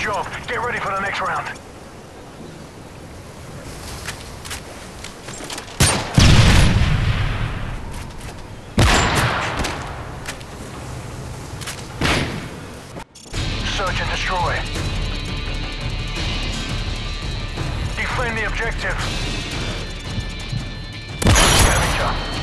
job. Get ready for the next round. Search and destroy. Defend the objective. Scavenger.